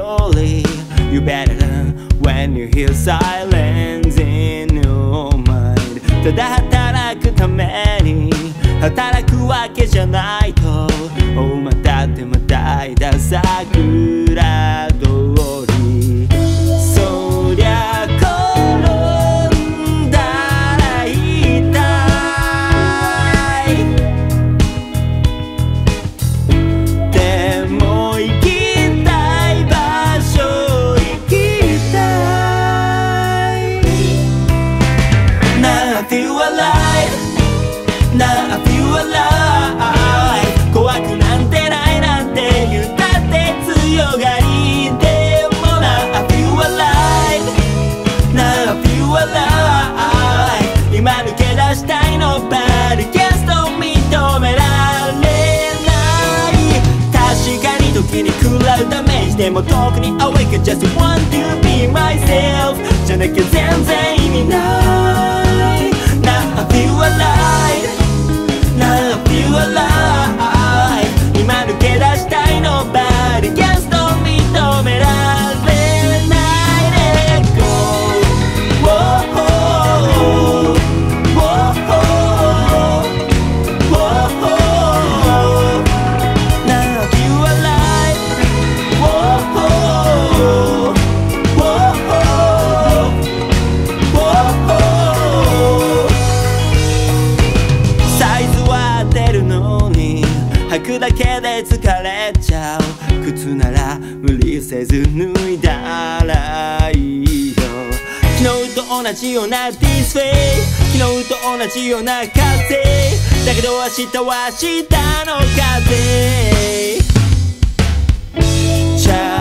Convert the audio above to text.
slowly. You better learn when you hear silence in your mind. ただ働くために働くわけじゃないとまたってまたいだ桜通り。そりゃ転んだら痛い。でも行きたい場所行きたい。 Now I feel alive. Now I feel alive. 怖くなんてないなんて言ったって強がり。でも Now I feel alive. Now I feel alive. 今抜け出したいの But can't stop me 止められない。確かに時に食らうダメージでも特に Awake I just want to be myself じゃなきゃ全然意味ない。 Now I feel alive. Now I feel alive. 今抜け出したいの But can't stop me 止められない。 Let go. Whoa, whoa, whoa, whoa. Now I feel alive. Whoa, whoa, whoa. サイズは合ってるのに履くだけで疲れちゃう靴なら無理せず脱いだらいいよ。昨日と同じような This way 昨日と同じような風だけど明日は明日の風。